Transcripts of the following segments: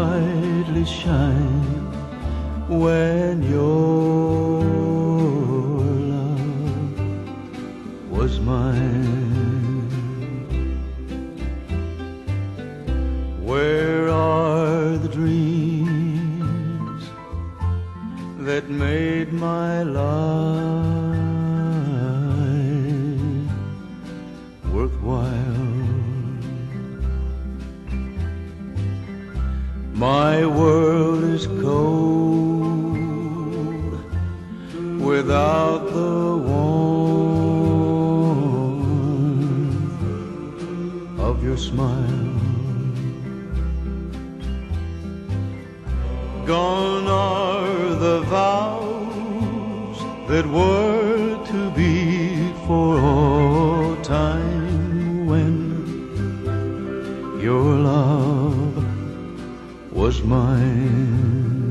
brightly shine when your love was mine. Where are the dreams that made my life worthwhile? My world is cold without the warmth of your smile. Gone are the vows that were to be for all time when your love was mine.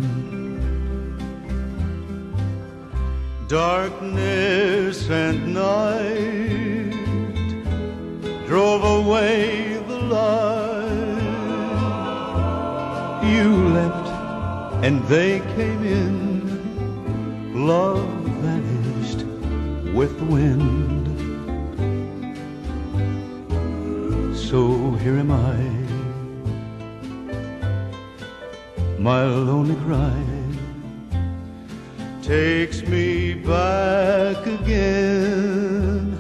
Darkness and night drove away the light. You left and they came in. Love vanished with the wind. So here am I, my lonely cry takes me back again